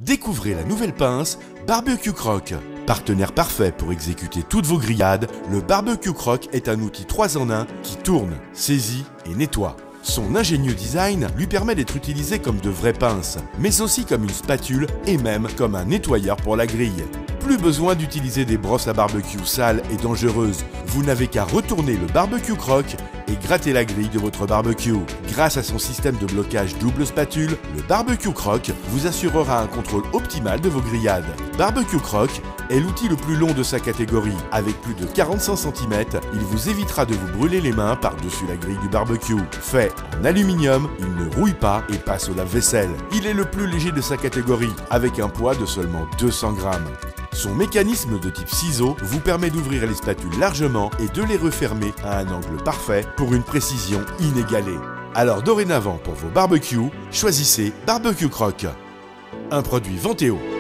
Découvrez la nouvelle pince Barbecue Croc. Partenaire parfait pour exécuter toutes vos grillades, le Barbecue Croc est un outil 3 en 1 qui tourne, saisit et nettoie. Son ingénieux design lui permet d'être utilisé comme de vraies pinces, mais aussi comme une spatule et même comme un nettoyeur pour la grille. Plus besoin d'utiliser des brosses à barbecue sales et dangereuses. Vous n'avez qu'à retourner le Barbecue Croc et gratter la grille de votre barbecue. Grâce à son système de blocage double spatule, le Barbecue Croc vous assurera un contrôle optimal de vos grillades. Barbecue Croc est l'outil le plus long de sa catégorie. Avec plus de 45 cm, il vous évitera de vous brûler les mains par-dessus la grille du barbecue. Fait en aluminium, il ne rouille pas et passe au lave-vaisselle. Il est le plus léger de sa catégorie, avec un poids de seulement 200 grammes. Son mécanisme de type ciseau vous permet d'ouvrir les spatules largement et de les refermer à un angle parfait pour une précision inégalée. Alors dorénavant pour vos barbecues, choisissez Barbecue Croc. Un produit Venteo.